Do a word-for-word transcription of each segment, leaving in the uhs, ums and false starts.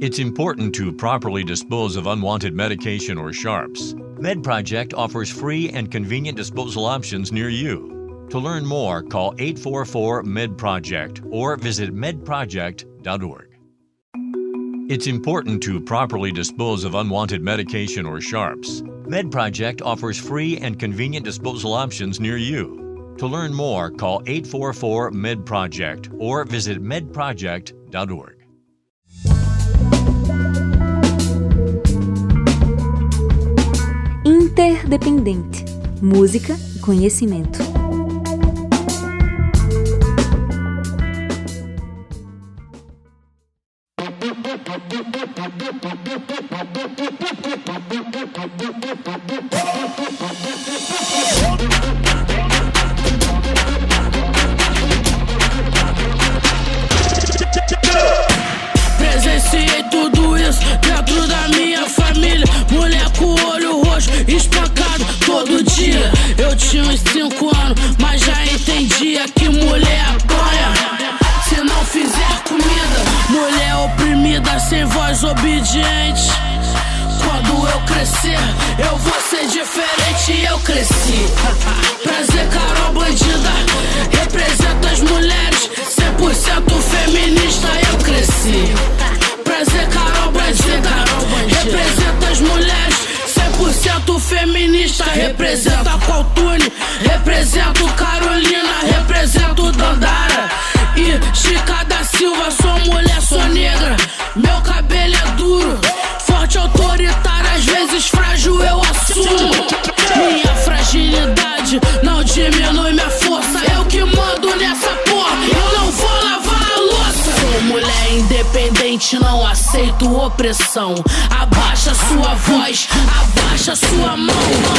It's important to properly dispose of unwanted medication or sharps. MedProject offers free and convenient disposal options near you. To learn more, call eight four four M E D project or visit med project dot org. It's important to properly dispose of unwanted medication or sharps. MedProject offers free and convenient disposal options near you. To learn more, call eight four four M E D project or visit med project dot org. Interdependente. Música e conhecimento. Presenciei tudo isso dentro da minha família. Mulher com o olho roxo, espancado todo dia. Eu tinha uns cinco anos, mas já entendia que mulher apanha se não fizer comida. Mulher oprimida, sem voz, obediente. Quando eu crescer, eu vou ser diferente. Eu cresci. Prazer, Carol Bandida. Representa as mulheres, cem por cento feminista. Eu cresci. Prazer, Carol Bandida. Representa as mulheres, cem por cento feminista. Representa Qualtune, represento Carolina, represento Dandara e Chica da Silva. Sou mulher, sou negra, meu cabelo é duro, forte, autoritário, às vezes frágil, eu assumo. Minha fragilidade não diminui minha força. Eu que mando nessa porra, eu não vou lavar a louça. Sou mulher independente, não aceito opressão. Abaixa sua voz, abaixa sua mão.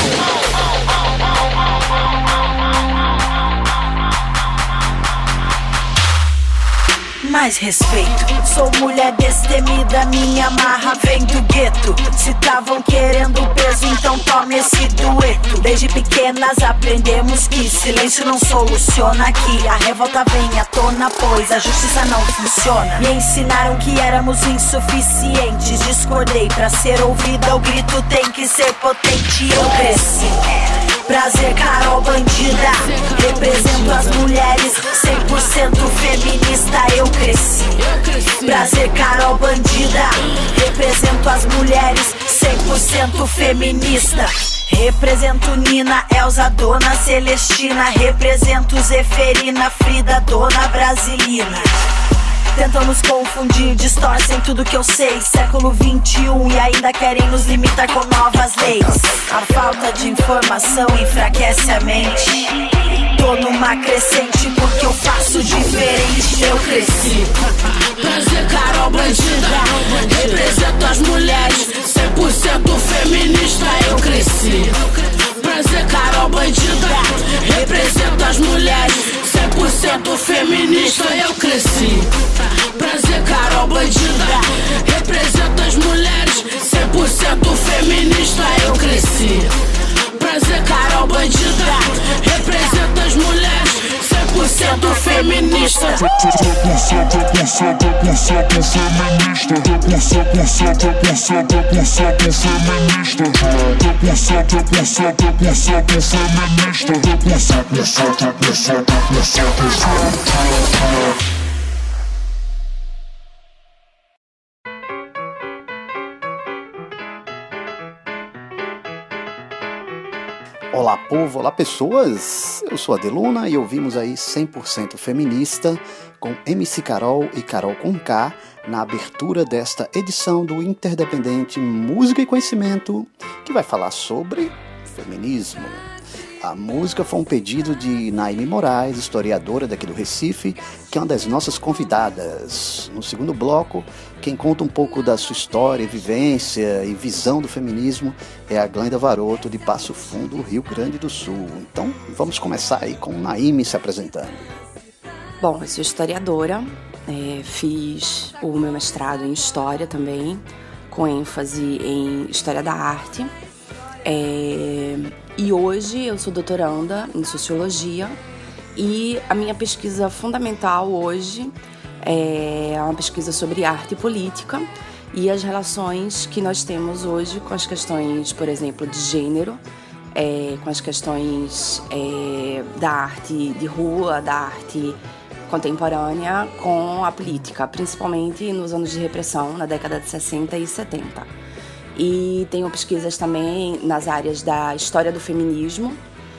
Mais respeito, sou mulher destemida, minha marra vem do gueto. Se tavam querendo peso, então tome esse dueto. Desde pequenas aprendemos que silêncio não soluciona, que a revolta vem à tona, pois a justiça não funciona. Me ensinaram que éramos insuficientes, discordei, pra ser ouvida o grito tem que ser potente. Eu cresci. Prazer, Carol Bandida. Represento as mulheres, cem por cento feminista. Eu cresci. Prazer, Carol Bandida. Represento as mulheres, cem por cento feminista. Represento Nina, Elza, Dona Celestina. Represento Zeferina, Frida, Dona Brasilina. Tentam nos confundir, distorcem tudo que eu sei. Século vinte e um e ainda querem nos limitar com novas leis. A falta de informação enfraquece a mente. Tô numa crescente porque eu faço diferente. Eu cresci. Prazer, Carol Bandida. Represento as mulheres, cem por cento feminista. Eu cresci. Prazer, Carol Bandida. Represento as mulheres, cem por cento feminista. Eu cresci. Prazer, Carol Bandida. Represento as mulheres, cem por cento feminista. Eu cresci. Prazer, Carol Bandida. Represento as mulheres, cem por cento feminista. cem por cento, cem por cento feminista. cem por cento, cem por cento, cem por cento feminista. cem por cento, cem por cento, cem por cento feminista. cem por cento, cem por cento, cem por cento. Olá povo, olá pessoas, eu sou a Deluna e ouvimos aí cem por cento Feminista com M C Carol e Carol com K na abertura desta edição do Interdependente Música e Conhecimento, que vai falar sobre feminismo. A música foi um pedido de Naime Moraes, historiadora daqui do Recife, que é uma das nossas convidadas. No segundo bloco, quem conta um pouco da sua história, vivência e visão do feminismo é a Glenda Varoto, de Passo Fundo, Rio Grande do Sul. Então, vamos começar aí com Naime se apresentando. Bom, eu sou historiadora, é, fiz o meu mestrado em História também, com ênfase em História da Arte. É, e hoje eu sou doutoranda em Sociologia e a minha pesquisa fundamental hoje é uma pesquisa sobre arte e política e as relações que nós temos hoje com as questões, por exemplo, de gênero, é, com as questões é, da arte de rua, da arte contemporânea com a política, principalmente nos anos de repressão, na década de sessenta e setenta. E tenho pesquisas também nas áreas da história do feminismo,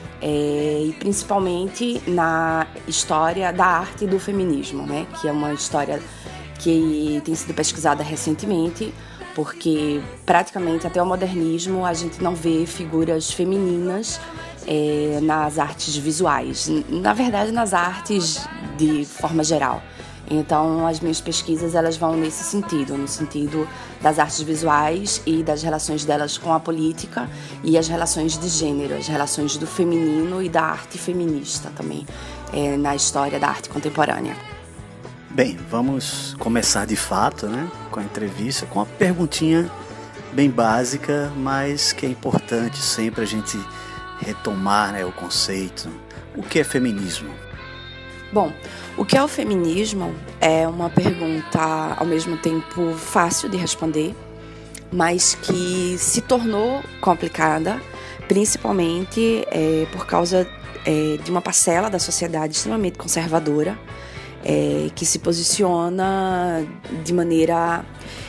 é, e principalmente na história da arte do feminismo, né, que é uma história que tem sido pesquisada recentemente, porque praticamente até o modernismo a gente não vê figuras femininas é, nas artes visuais, na verdade nas artes de forma geral. Então as minhas pesquisas elas vão nesse sentido, no sentido das artes visuais e das relações delas com a política e as relações de gênero, as relações do feminino e da arte feminista também, é, na história da arte contemporânea. Bem, vamos começar de fato, né, com a entrevista, com uma perguntinha bem básica, mas que é importante sempre a gente retomar, né, o conceito. O que é feminismo? Bom, o que é o feminismo é uma pergunta ao mesmo tempo fácil de responder, mas que se tornou complicada, principalmente é, por causa é, de uma parcela da sociedade extremamente conservadora, É, que se posiciona de maneira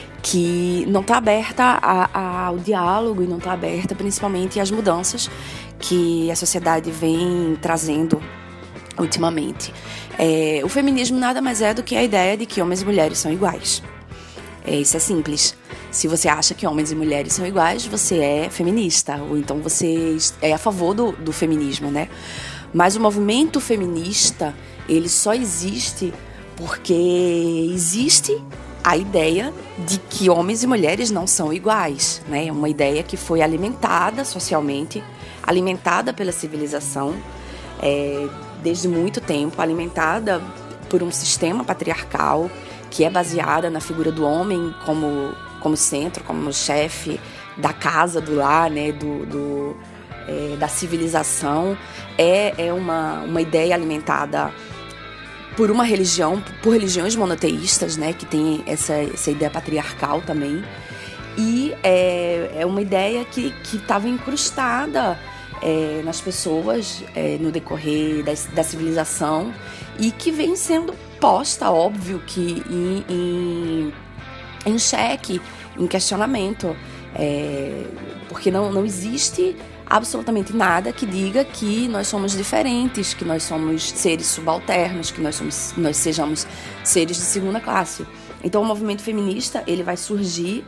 que não está aberta a, a, ao diálogo e não está aberta principalmente às mudanças que a sociedade vem trazendo ultimamente. É, o feminismo nada mais é do que a ideia de que homens e mulheres são iguais. É, isso é simples. Se você acha que homens e mulheres são iguais, você é feminista, ou então você é a favor do, do feminismo, né? Mas o movimento feminista, ele só existe porque existe a ideia de que homens e mulheres não são iguais, né? É uma ideia que foi alimentada socialmente, alimentada pela civilização, é, desde muito tempo, alimentada por um sistema patriarcal que é baseada na figura do homem como, como centro, como chefe da casa, do lar, né? do... do É, da civilização, é, é uma, uma ideia alimentada por uma religião, por religiões monoteístas, né, que tem essa, essa ideia patriarcal também, e é, é uma ideia que estava incrustada é, nas pessoas é, no decorrer da, da civilização e que vem sendo posta, óbvio, que em, em, em xeque, em questionamento, é, porque não, não existe absolutamente nada que diga que nós somos diferentes, que nós somos seres subalternos, que nós, somos, nós sejamos seres de segunda classe. Então o movimento feminista ele vai surgir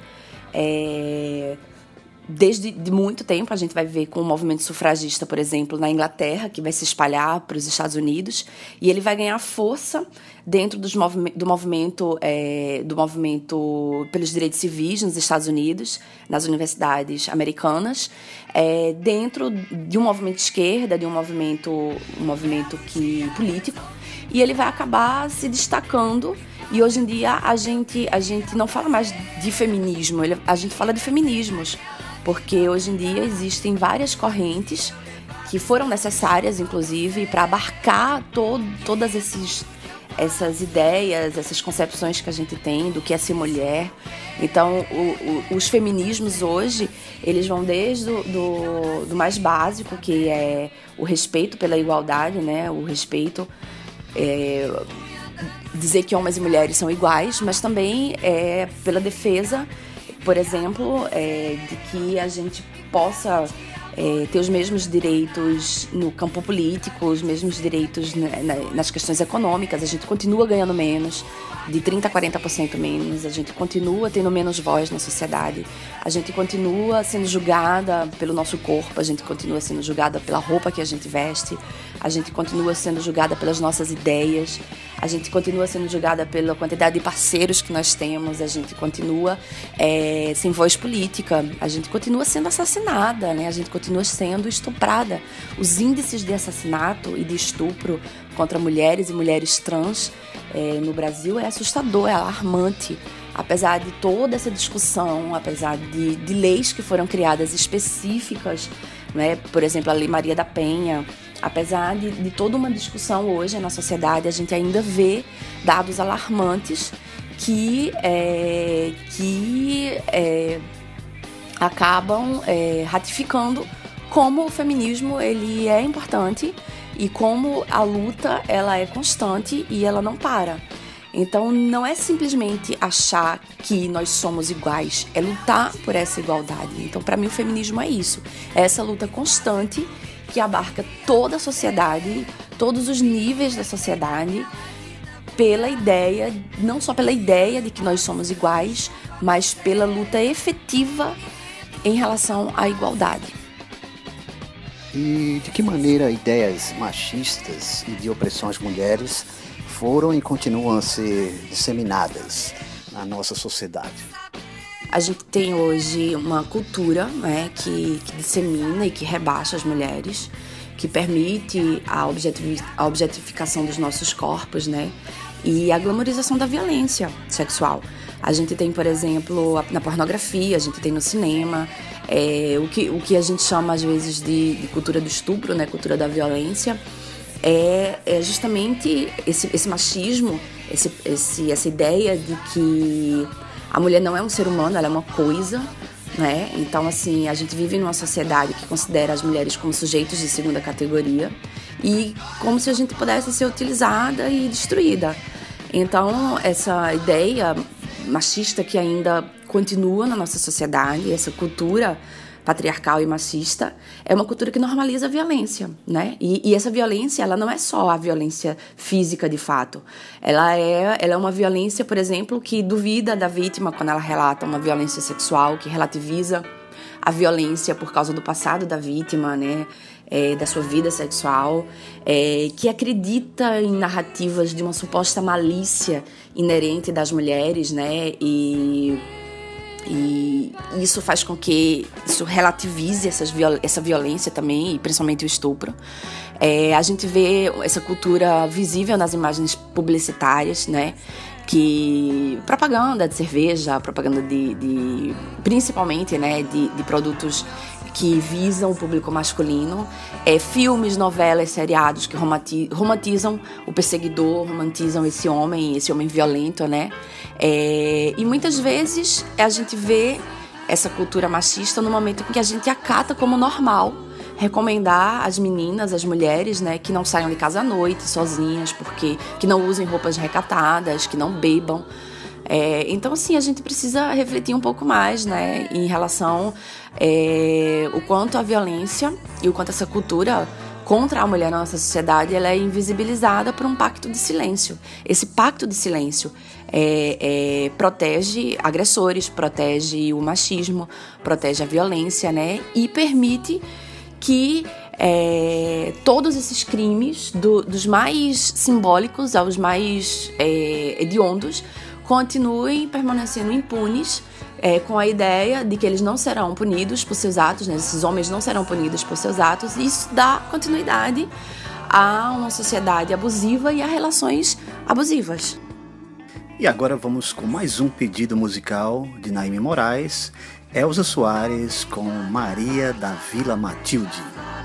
é, desde de muito tempo. A gente vai ver com o movimento sufragista, por exemplo, na Inglaterra, que vai se espalhar para os Estados Unidos, e ele vai ganhar força dentro dos movi- do, movimento, é, do movimento pelos direitos civis nos Estados Unidos, nas universidades americanas, é, dentro de um movimento de esquerda, de um movimento, um movimento que, político, e ele vai acabar se destacando. E hoje em dia a gente, a gente não fala mais de feminismo, a gente fala de feminismos, porque hoje em dia existem várias correntes que foram necessárias, inclusive, para abarcar todo, todas esses, essas ideias, essas concepções que a gente tem do que é ser mulher. Então, o, o, os feminismos hoje, eles vão desde o do, do mais básico, que é o respeito pela igualdade, né? O respeito... É, dizer que homens e mulheres são iguais, mas também é, pela defesa, por exemplo, é, de que a gente possa é, ter os mesmos direitos no campo político, os mesmos direitos na, na, nas questões econômicas. A gente continua ganhando menos, de trinta a quarenta por cento menos, a gente continua tendo menos voz na sociedade, a gente continua sendo julgada pelo nosso corpo, a gente continua sendo julgada pela roupa que a gente veste, a gente continua sendo julgada pelas nossas ideias, a gente continua sendo julgada pela quantidade de parceiros que nós temos, a gente continua é, sem voz política, a gente continua sendo assassinada, né? A gente continua sendo estuprada. Os índices de assassinato e de estupro contra mulheres e mulheres trans é, no Brasil é assustador, é alarmante. Apesar de toda essa discussão, apesar de, de leis que foram criadas específicas, né? Por exemplo, a Lei Maria da Penha, apesar de, de toda uma discussão hoje na sociedade, a gente ainda vê dados alarmantes que, é, que é, acabam é, ratificando como o feminismo ele é importante e como a luta ela é constante e ela não para. Então não é simplesmente achar que nós somos iguais, é lutar por essa igualdade. Então para mim o feminismo é isso, é essa luta constante que abarca toda a sociedade, todos os níveis da sociedade, pela ideia, não só pela ideia de que nós somos iguais, mas pela luta efetiva em relação à igualdade. E de que maneira ideias machistas e de opressão às mulheres foram e continuam a ser disseminadas na nossa sociedade? A gente tem hoje uma cultura, né, que, que dissemina e que rebaixa as mulheres, que permite a, objetivi- a objetificação dos nossos corpos, né, e a glamorização da violência sexual. A gente tem, por exemplo, na pornografia, a gente tem no cinema, é, o, que, o que a gente chama às vezes de, de cultura do estupro, né, cultura da violência. É, é justamente esse, esse machismo, esse, esse, essa ideia de que a mulher não é um ser humano, ela é uma coisa, né? Então, assim, a gente vive numa sociedade que considera as mulheres como sujeitos de segunda categoria e como se a gente pudesse ser utilizada e destruída. Então, essa ideia machista que ainda continua na nossa sociedade, essa cultura patriarcal e machista, é uma cultura que normaliza a violência, né? E, e essa violência, ela não é só a violência física, de fato. Ela é, ela é uma violência, por exemplo, que duvida da vítima quando ela relata uma violência sexual, que relativiza a violência por causa do passado da vítima, né? É, da sua vida sexual, é, que acredita em narrativas de uma suposta malícia inerente das mulheres, né? E... E isso faz com que isso relativize essas viol- essa violência também, e principalmente o estupro. É, a gente vê essa cultura visível nas imagens publicitárias, né? Que propaganda de cerveja, propaganda de, de principalmente, né, de, de produtos que visam o público masculino, é, filmes, novelas, seriados que romantizam o perseguidor, romantizam esse homem, esse homem violento, né? É, e muitas vezes a gente vê essa cultura machista no momento em que a gente acata como normal recomendar às meninas, às mulheres, né, que não saiam de casa à noite sozinhas, porque que não usem roupas recatadas, que não bebam. É, então, assim, a gente precisa refletir um pouco mais, né, em relação é, o quanto a violência e o quanto essa cultura contra a mulher na nossa sociedade ela é invisibilizada por um pacto de silêncio. Esse pacto de silêncio é, é, protege agressores, protege o machismo, protege a violência, né, e permite que é, todos esses crimes, do, dos mais simbólicos aos mais é, hediondos, continuem permanecendo impunes, é, com a ideia de que eles não serão punidos por seus atos, né? Esses homens não serão punidos por seus atos, e isso dá continuidade a uma sociedade abusiva e a relações abusivas. E agora vamos com mais um pedido musical de Naime Moraes, Elza Soares com Maria da Vila Matilde.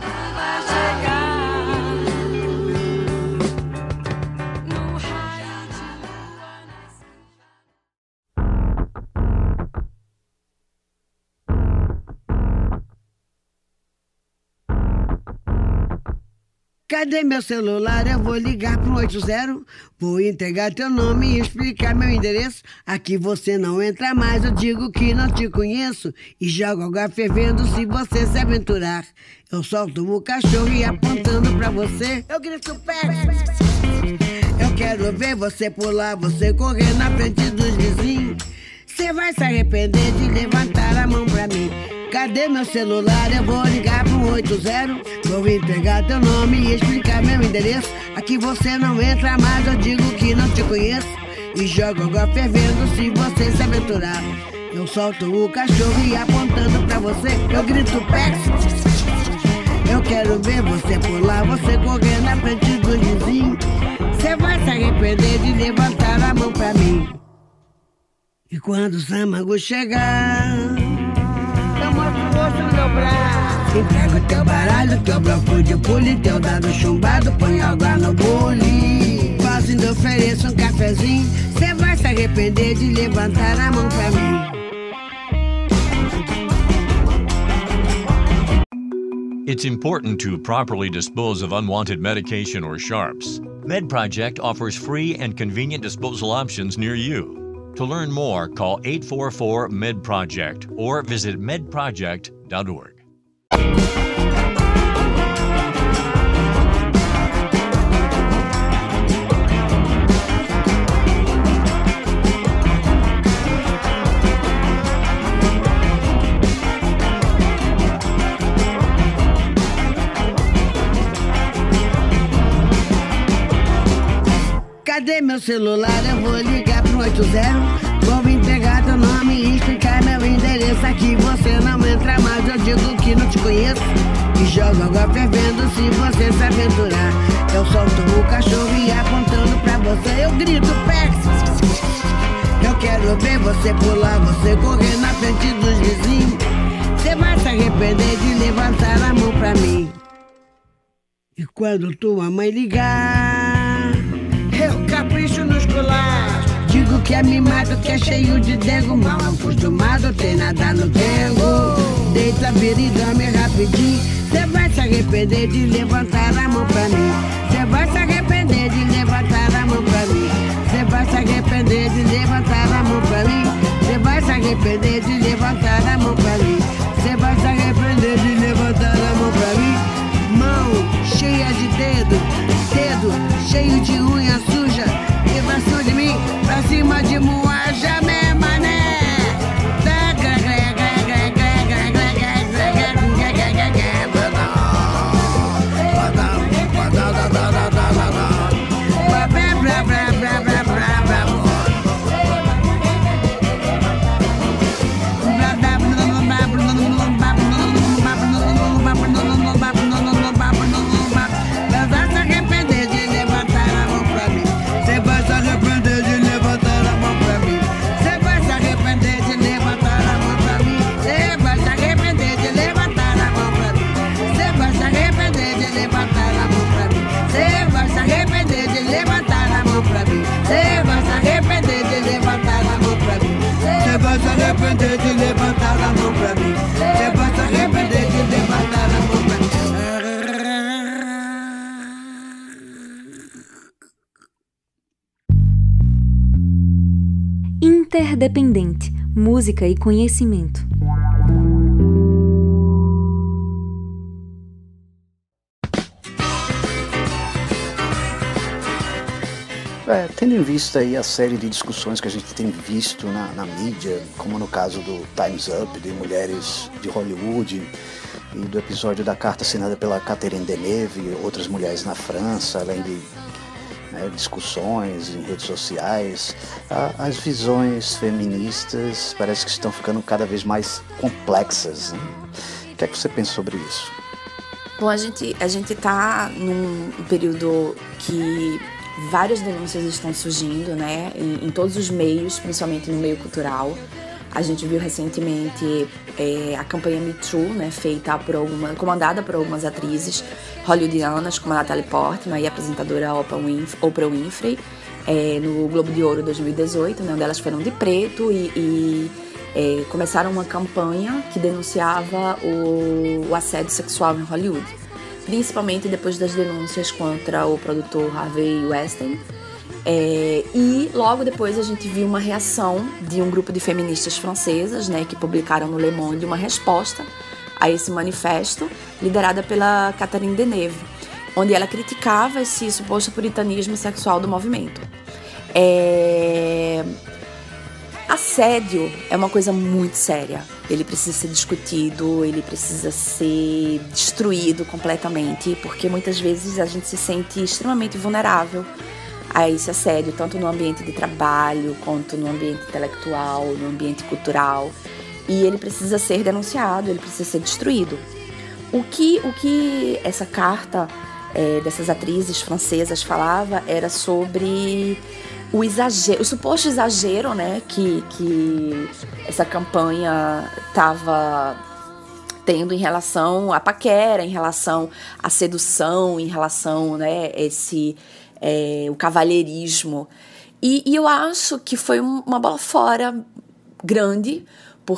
Cadê meu celular? Eu vou ligar pro oito zero. Vou entregar teu nome e explicar meu endereço. Aqui você não entra mais, eu digo que não te conheço. E jogo água fervendo se você se aventurar. Eu solto o cachorro e apontando pra você, eu grito pé. Eu quero ver você pular, você correr na frente dos vizinhos. Você vai se arrepender de levantar a mão pra mim. Cadê meu celular? Eu vou ligar pro oito zero. Vou entregar teu nome e explicar meu endereço. Aqui você não entra mais, eu digo que não te conheço. E jogo água fervendo se você se aventurar. Eu solto o cachorro e apontando pra você, eu grito pé. Eu quero ver você pular, você correr na frente do vizinho. Você vai se arrepender de levantar a mão pra mim. E quando o Samango chegar, eu mostro o rosto no meu braço. Entrego teu baralho, teu bloco de pule, teu dado chumbado, põe água no bule. Fazendo ofereço um cafezinho, cê vai se se arrepender de levantar a mão pra mim. It's important to properly dispose of unwanted medication or sharps. MedProject offers free and convenient disposal options near you. To learn more, call eight four four M E D project or visit med project dot org. Cadê meu celular? Eu vou ligar pro oito zero. Vou entregar teu nome e explicar meu endereço. Aqui você não entra mais, eu digo que não te conheço. E jogo água fervendo se você se aventurar. Eu solto o cachorro e apontando pra você eu grito Pex. Eu quero ver você pular, você correr na frente dos vizinhos. Você vai se arrepender de levantar a mão pra mim. E quando tua mãe ligar, eu capricho nos colares. Digo que é mimado, que é cheio de dengo. Mal acostumado, tem nada no dengo. Deita, vira e dorme rapidinho. Cê vai se arrepender de levantar a mão pra mim. Cê vai se arrepender de levantar a mão pra mim. Cê vai se arrepender de levantar a mão pra mim. Cê vai se arrepender de levantar a mão pra mim. Cê vai se arrepender de levantar a mão pra mim. Mão cheia de dedo, dedo cheio de unha suja. E pra cima de mim, pra cima de moaja, né, mané? Arrepender de levantar a mão pra mim. Você vai se arrepender de levantar a mão pra mim. Interdependente, música e conhecimento. É, tendo em vista aí a série de discussões que a gente tem visto na, na mídia, como no caso do Time's Up, de mulheres de Hollywood, e do episódio da carta assinada pela Catherine Deneuve e outras mulheres na França, além de né, discussões em redes sociais, a, as visões feministas parece que estão ficando cada vez mais complexas, né? O que é que você pensa sobre isso? Bom, a gente a gente tá num período que várias denúncias estão surgindo, né, em, em todos os meios, principalmente no meio cultural. A gente viu recentemente é, a campanha Me Too, né, feita por alguma, comandada por algumas atrizes hollywoodianas, como a Natalie Portman e a apresentadora Oprah Winfrey, Oprah Winfrey é, no Globo de Ouro dois mil e dezoito, né, onde elas foram de preto e, e é, começaram uma campanha que denunciava o, o assédio sexual em Hollywood, principalmente depois das denúncias contra o produtor Harvey Weinstein. É, e logo depois a gente viu uma reação de um grupo de feministas francesas, né, que publicaram no Le Monde uma resposta a esse manifesto, liderada pela Catherine Deneuve, onde ela criticava esse suposto puritanismo sexual do movimento. É... Assédio é uma coisa muito séria. Ele precisa ser discutido, ele precisa ser destruído completamente, porque muitas vezes a gente se sente extremamente vulnerável a esse assédio, tanto no ambiente de trabalho, quanto no ambiente intelectual, no ambiente cultural. E ele precisa ser denunciado, ele precisa ser destruído. O que, o que essa carta é, dessas atrizes francesas falava era sobre o exagero, o suposto exagero, né, que, que essa campanha estava tendo em relação à paquera, em relação à sedução, em relação, né, esse, é, o cavalheirismo. E, e eu acho que foi uma bola fora grande,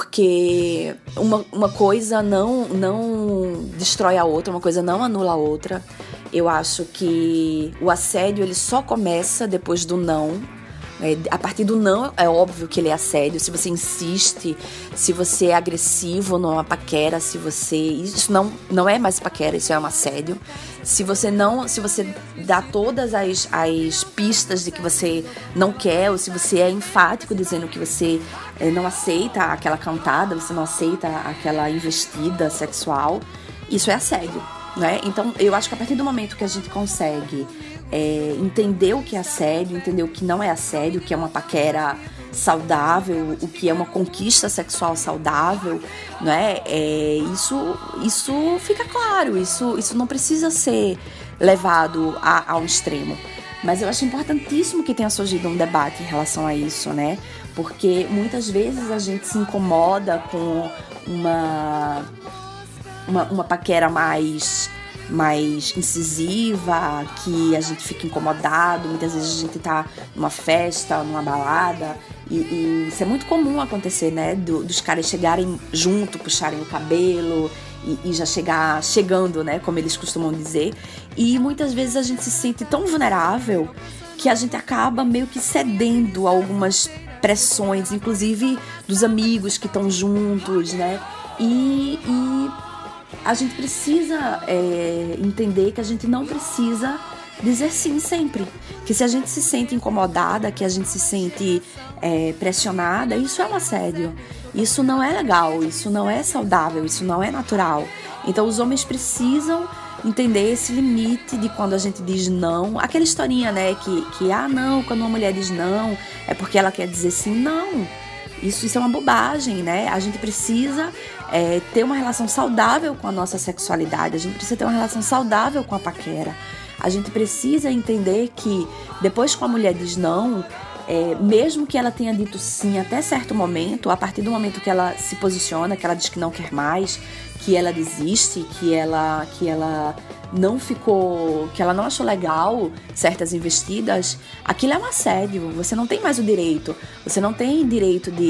porque uma, uma coisa não, não destrói a outra, uma coisa não anula a outra. Eu acho que o assédio ele só começa depois do não. É, a partir do não, é óbvio que ele é assédio. Se você insiste, se você é agressivo numa paquera, se você... Isso não, não é mais paquera, isso é um assédio. Se você não... Se você dá todas as, as pistas de que você não quer, ou se você é enfático dizendo que você é, não aceita aquela cantada, você não aceita aquela investida sexual, isso é assédio, né? Então, eu acho que a partir do momento que a gente consegue... É, entender o que é assédio, entender o que não é assédio, o que é uma paquera saudável, o que é uma conquista sexual saudável, né? É, isso, isso fica claro, isso, isso não precisa ser levado a, a um extremo. Mas eu acho importantíssimo que tenha surgido um debate em relação a isso, né? Porque muitas vezes a gente se incomoda com uma, uma, uma paquera mais... mais incisiva, que a gente fica incomodado. Muitas vezes a gente tá numa festa, numa balada, e, e isso é muito comum acontecer, né? Do, dos caras chegarem junto, puxarem o cabelo e, e já chegar chegando, né? Como eles costumam dizer. E muitas vezes a gente se sente tão vulnerável que a gente acaba meio que cedendo a algumas pressões, inclusive dos amigos que estão juntos, né? E... e a gente precisa é, entender que a gente não precisa dizer sim sempre. Que se a gente se sente incomodada, que a gente se sente é, pressionada, isso é um assédio. Isso não é legal, isso não é saudável, isso não é natural. Então os homens precisam entender esse limite de quando a gente diz não. Aquela historinha, né, que, que ah não, quando uma mulher diz não, é porque ela quer dizer sim. Não. Isso, isso é uma bobagem, né? A gente precisa é, ter uma relação saudável com a nossa sexualidade. A gente precisa ter uma relação saudável com a paquera. A gente precisa entender que depois que a mulher diz não, é, mesmo que ela tenha dito sim até certo momento, a partir do momento que ela se posiciona, que ela diz que não quer mais, que ela desiste, que ela... Que ela não ficou, que ela não achou legal certas investidas, aquilo é um assédio. Você não tem mais o direito, você não tem direito de,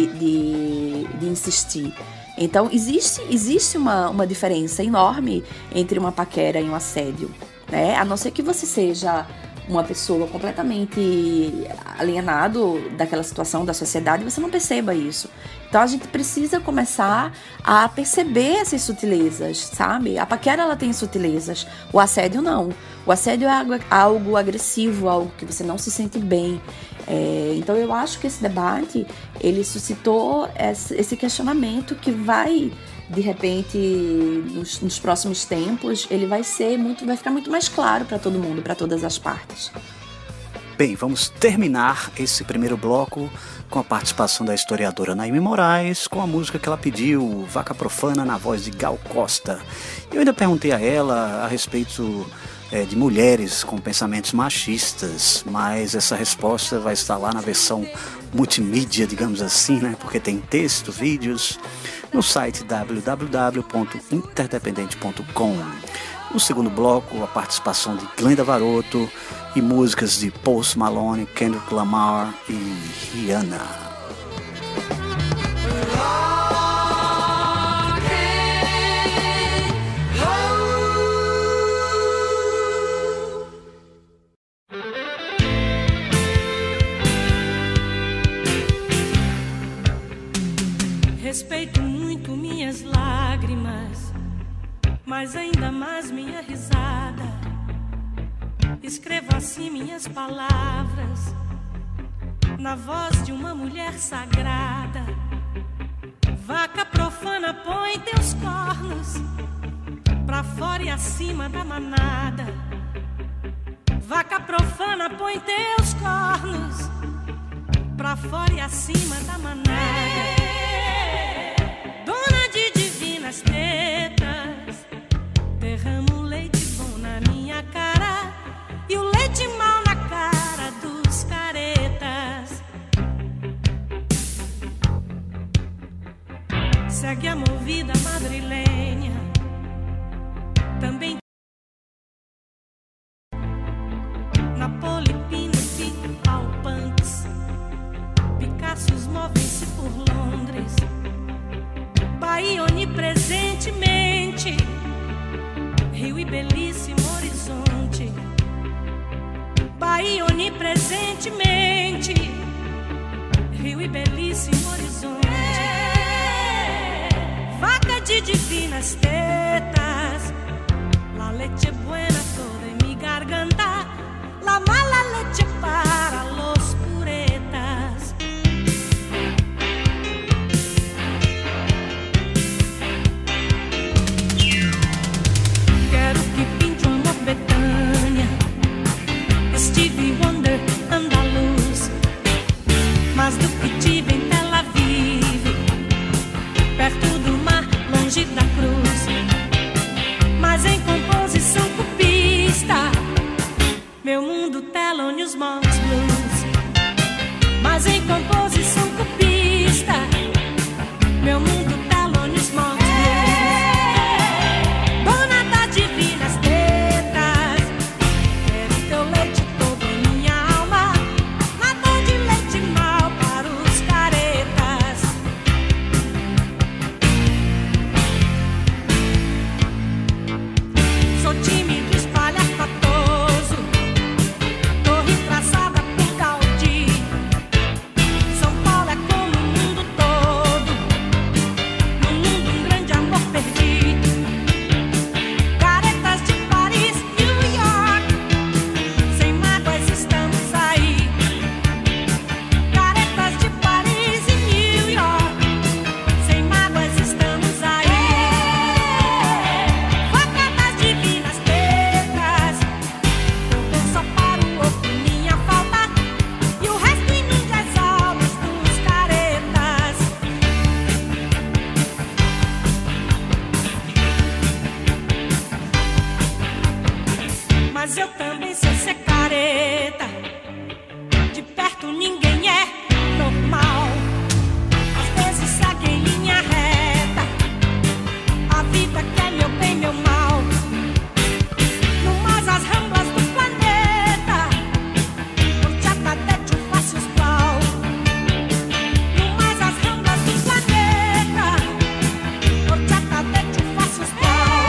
de, de insistir. Então existe, existe uma, uma diferença enorme entre uma paquera e um assédio, né? A não ser que você seja uma pessoa completamente alienado daquela situação da sociedade, você não perceba isso. Então a gente precisa começar a perceber essas sutilezas, sabe? A paquera, ela tem sutilezas, o assédio não. O assédio é algo agressivo, algo que você não se sente bem. É, então eu acho que esse debate, ele suscitou esse questionamento que vai, de repente, nos, nos próximos tempos, ele vai ser muito, vai ficar muito mais claro para todo mundo, para todas as partes. Bem, vamos terminar esse primeiro bloco com a participação da historiadora Naime Moraes, com a música que ela pediu, Vaca Profana, na voz de Gal Costa. Eu ainda perguntei a ela a respeito é, de mulheres com pensamentos machistas, mas essa resposta vai estar lá na versão multimídia, digamos assim, né? Porque tem texto, vídeos, no site w w w ponto interdependente ponto com. No segundo bloco, a participação de Glenda Varoto e músicas de Post Malone, Kendrick Lamar e Rihanna. Respeito muito minhas lágrimas, mas ainda mais minha risada. Escrevo assim minhas palavras na voz de uma mulher sagrada. Vaca profana, põe teus cornos pra fora e acima da manada. Vaca profana, põe teus cornos pra fora e acima da manada. Dona de divinas tetas, derramo leite bom na minha cara e o leite mal na cara dos caretas. Segue a movida madrilenha, também na Polipina, Pau Punks. aí onipresentemente, rio e belíssimo horizonte, vaca de divinas tetas, la leche buena toda en mi garganta, la mala leche para los puretas. Quero que pinte o amor Betânia, Stevie Wonder, andaluz, mas do que tive em Tel Aviv, perto do mar, longe da cruz, mas em composição cupista, meu mundo Thelonious Monk's Blues. Mas em composição cupista, meu mundo Thelonious Monk's Blues. Dona das divinas tetas, quero teu leite todo em minha alma, nada de leite mal para os caretas. Sou tímido, espalhafatoso, torre traçada por Gaudí. São Paulo é como o mundo todo, no mundo um grande amor perdi. Caretas de Paris, New York, sem mágoas estamos aí. Caretas de Paris e New York, sem mágoas estamos aí. Vaca das divinas tetas, cantou só para o outro minha falta, e o resto inunde as almas dos caretas. Mas eu também sei ser careta, de perto ninguém é normal, às vezes segue em linha reta, a vida quer meu bem, meu mal. No mais as ramblas do planeta, por te atadete eu faço os pau. No mais as ramblas do planeta, por te atadete eu faço os pau.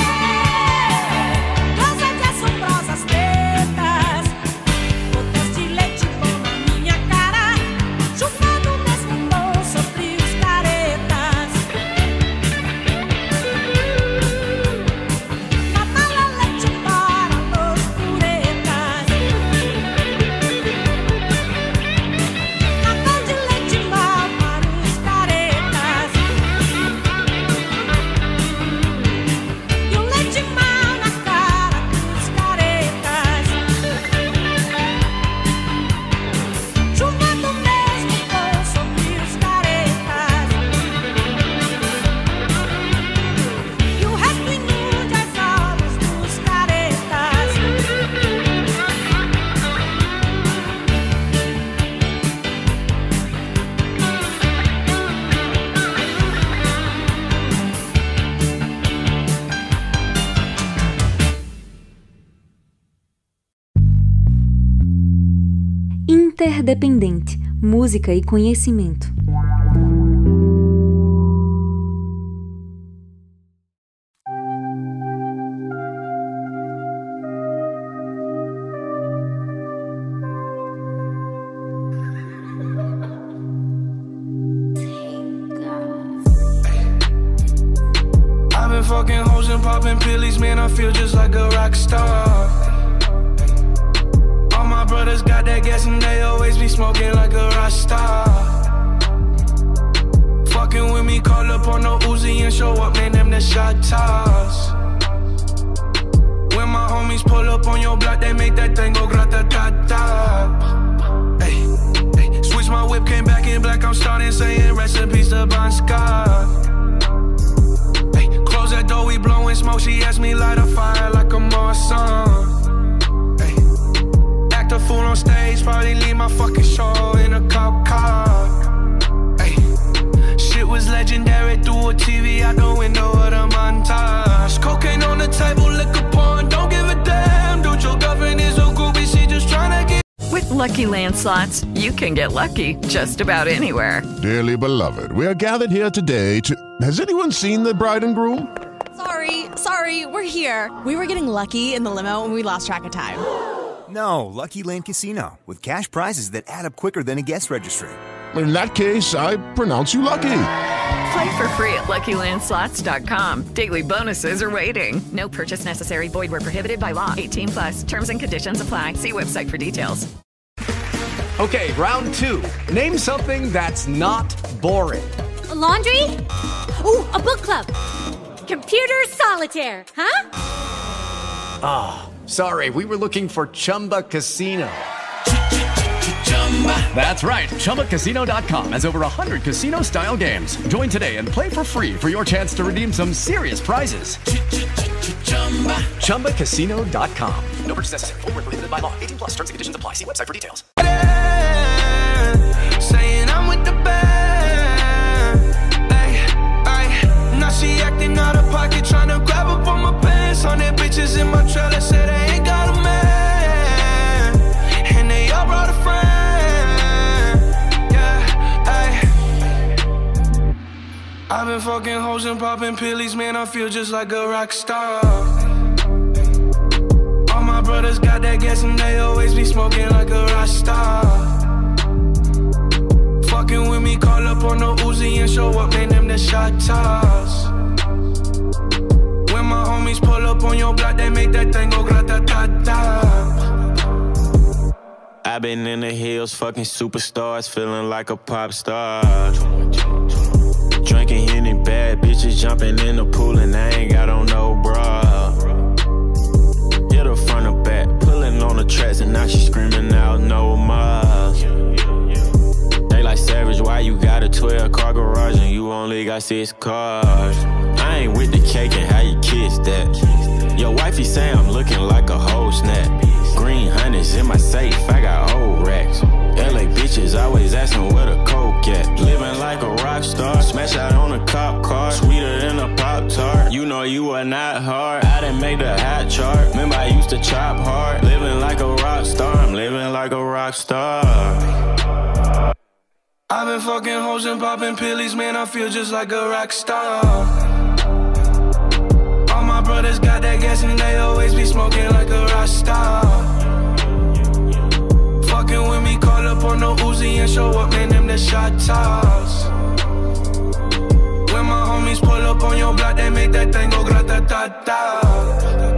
Rosa de assombrosas tetas, gotas de leite bom na minha cara, chupando o mesmo tom sobre os caretas. Na mala leite para los puretas, nada de leite mal para os caretas, e o leite mal na cara dos caretas, chuva do mesmo tom sobre os caretas, e o resto inunde as almas dos caretas. Interdependente, música e conhecimento. I've been fucking hoes and popping pillies, man, I feel just like a rock star. All my brothers got that gas and they always be smoking like a rock star. Fucking with me, call up on the Uzi and show up, man, them the shot toss. When my homies pull up on your block, they make that thing go grata-ta-ta. Hey, hey, switch my whip, came back in black, I'm starting saying recipes to Bon Scott. Hey, close that door, we blowing smoke, she asked me light a fire like a Marsan. Hey, act a fool on stage, probably leave my fucking show in a cop car. Hey, shit was legendary through a T V out the window of the montage. Cocaine on the table, liquor porn, don't give a damn. Dude, your girlfriend is a groupie, she just tryna get. With Lucky Land Slots, you can get lucky just about anywhere. Dearly beloved, we are gathered here today to... Has anyone seen the bride and groom? Sorry, sorry, we're here. We were getting lucky in the limo and we lost track of time. No, Lucky Land Casino, with cash prizes that add up quicker than a guest registry. In that case, I pronounce you lucky. Play for free at Lucky Land Slots dot com. Daily bonuses are waiting. No purchase necessary. Void where prohibited by law. eighteen plus. Terms and conditions apply. See website for details. Okay, round two. Name something that's not boring. A laundry? Ooh, a book club. Computer solitaire, huh? Ah, oh, sorry. We were looking for Chumba Casino. That's right. Chumba Casino dot com has over one hundred casino-style games. Join today and play for free for your chance to redeem some serious prizes. Chumba Casino dot com. No purchase necessary. Void where prohibited by law. eighteen plus. Terms and conditions apply. See website for details. Saying I'm with the band. Ay, ay. Now she acting out of pocket, trying to grab up on my pants. On their bitches in my trailer, say they ain't got a man. And they all brought a friend. I've been fucking hoes and popping pillies, man, I feel just like a rock star. All my brothers got that gas and they always be smoking like a rock star. Fucking with me, call up on the Uzi and show up, man, them the shot toss. When my homies pull up on your block, they make that thing go grata-ta-ta. I've been in the hills, fucking superstars, feeling like a pop star. Drinking Henny, bad bitches jumping in the pool and I ain't got on no bra. Hit her front or back, pulling on the tracks and now she screaming out no more. They like Savage, why you got a twelve car garage and you only got six cars? I ain't with the cake and how you kiss that. Your wifey say I'm looking like a whole snap. Green hundreds in my safe, I got old racks. L A bitches always asking where the coke at. Living like a rock star, smash out on a cop car, sweeter than a Pop-Tart. You know you are not hard, I didn't make the hot chart. Remember I used to chop hard. Living like a rock star, I'm living like a rock star. I've been fucking hoes and popping pillies, man, I feel just like a rock star. All my brothers got that gas and they always be smoking like a rock star. Fucking with me, call up on the Uzi and show up, man, them the shot toss. When my homies pull up on your block, they make that thing go grata-ta-ta.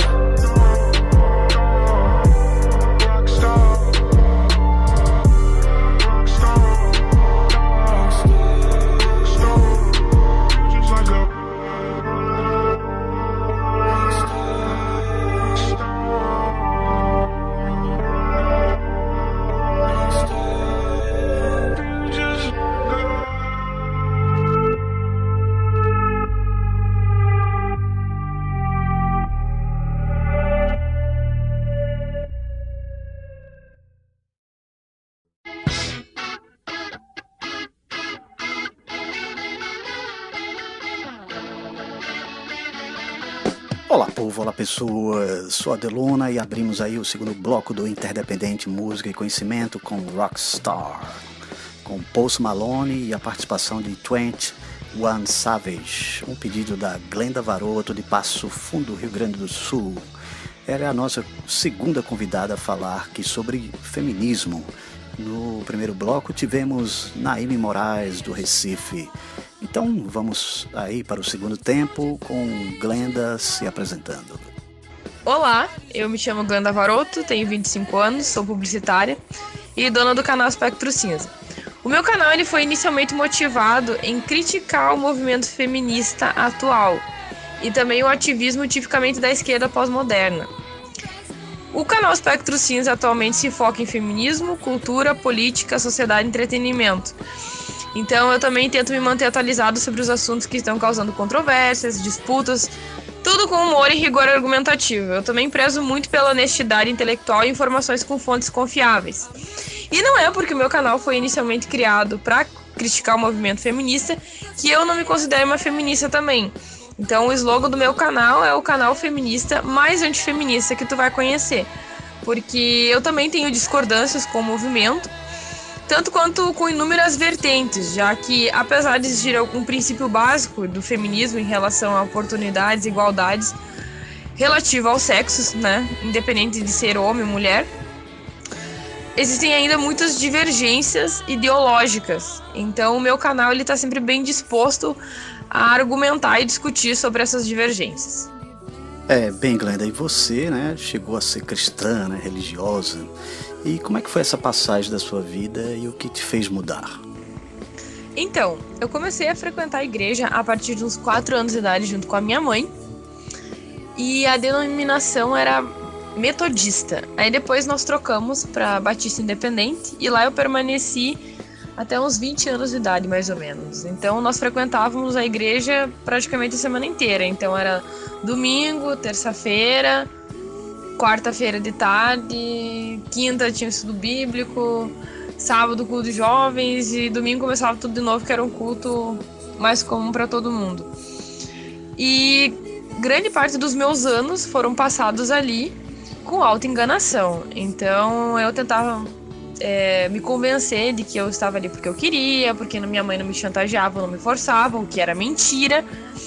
Olá povo, olá pessoas, sou a Deluna e abrimos aí o segundo bloco do Interdependente Música e Conhecimento com Rockstar, com Post Malone e a participação de twenty one Savage, um pedido da Glenda Varoto de Passo Fundo, Rio Grande do Sul. Ela é a nossa segunda convidada a falar aqui sobre feminismo. No primeiro bloco tivemos Naime Moraes do Recife. Então vamos aí para o segundo tempo com Glenda se apresentando. Olá, eu me chamo Glenda Varoto, tenho vinte e cinco anos, sou publicitária e dona do canal Espectro Cinza. O meu canal ele foi inicialmente motivado em criticar o movimento feminista atual e também o ativismo tipicamente da esquerda pós-moderna. O canal Espectro Cinza atualmente se foca em feminismo, cultura, política, sociedade e entretenimento. Então eu também tento me manter atualizado sobre os assuntos que estão causando controvérsias, disputas, tudo com humor e rigor argumentativo. Eu também prezo muito pela honestidade intelectual e informações com fontes confiáveis. E não é porque o meu canal foi inicialmente criado para criticar o movimento feminista que eu não me considero uma feminista também. Então o slogan do meu canal é o canal feminista mais antifeminista que tu vai conhecer. Porque eu também tenho discordâncias com o movimento, tanto quanto com inúmeras vertentes, já que, apesar de existir um princípio básico do feminismo em relação a oportunidades e igualdades relativa aos sexos, né, independente de ser homem ou mulher, existem ainda muitas divergências ideológicas. Então o meu canal ele tá sempre bem disposto a argumentar e discutir sobre essas divergências. É, bem, Glenda, e você, né, chegou a ser cristã, né, religiosa. E como é que foi essa passagem da sua vida e o que te fez mudar? Então, eu comecei a frequentar a igreja a partir de uns quatro anos de idade junto com a minha mãe. E a denominação era metodista. Aí depois nós trocamos para Batista Independente e lá eu permaneci até uns vinte anos de idade, mais ou menos. Então nós frequentávamos a igreja praticamente a semana inteira. Então era domingo, terça-feira, quarta-feira de tarde, quinta tinha estudo bíblico, sábado culto de jovens e domingo começava tudo de novo, que era um culto mais comum para todo mundo. E grande parte dos meus anos foram passados ali com auto-enganação. Então eu tentava é, me convencer de que eu estava ali porque eu queria, porque minha mãe não me chantageava, não me forçava, o que era mentira,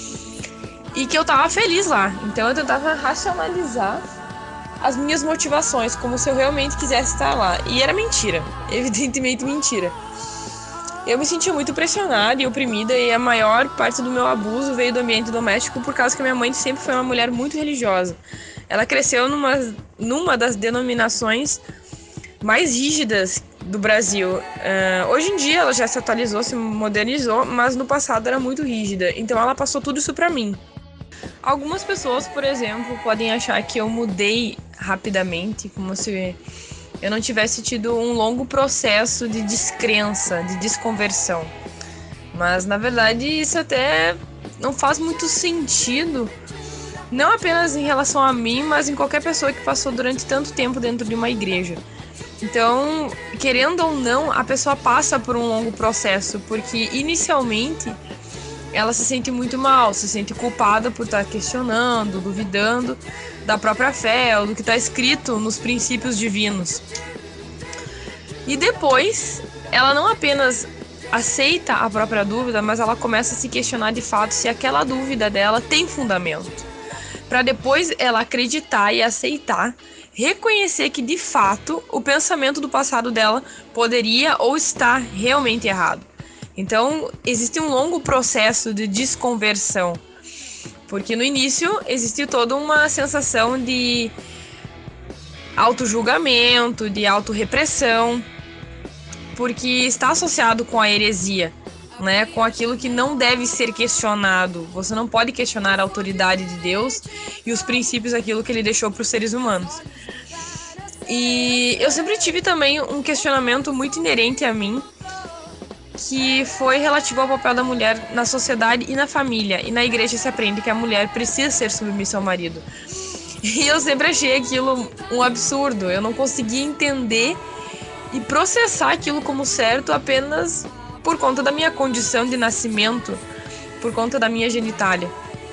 e que eu estava feliz lá. Então eu tentava racionalizar as minhas motivações, como se eu realmente quisesse estar lá. E era mentira, evidentemente mentira. Eu me sentia muito pressionada e oprimida, e a maior parte do meu abuso veio do ambiente doméstico por causa que a minha mãe sempre foi uma mulher muito religiosa. Ela cresceu numa, numa das denominações mais rígidas do Brasil. Uh, hoje em dia ela já se atualizou, se modernizou, mas no passado era muito rígida. Então ela passou tudo isso pra mim. Algumas pessoas, por exemplo, podem achar que eu mudei rapidamente, como se eu não tivesse tido um longo processo de descrença, de desconversão. Mas, na verdade, isso até não faz muito sentido, não apenas em relação a mim, mas em qualquer pessoa que passou durante tanto tempo dentro de uma igreja. Então, querendo ou não, a pessoa passa por um longo processo, porque inicialmente ela se sente muito mal, se sente culpada por estar questionando, duvidando da própria fé ou do que está escrito nos princípios divinos. E depois, ela não apenas aceita a própria dúvida, mas ela começa a se questionar de fato se aquela dúvida dela tem fundamento. Para depois ela acreditar e aceitar, reconhecer que de fato o pensamento do passado dela poderia ou está realmente errado. Então, existe um longo processo de desconversão, porque no início existe toda uma sensação de autojulgamento, de autorrepressão, porque está associado com a heresia, né? Com aquilo que não deve ser questionado. Você não pode questionar a autoridade de Deus e os princípios daquilo que ele deixou para os seres humanos. E eu sempre tive também um questionamento muito inerente a mim, que foi relativo ao papel da mulher na sociedade e na família. E na igreja se aprende que a mulher precisa ser submissa ao marido. E eu sempre achei aquilo um absurdo. Eu não conseguia entender e processar aquilo como certo apenas por conta da minha condição de nascimento, por conta da minha genitália.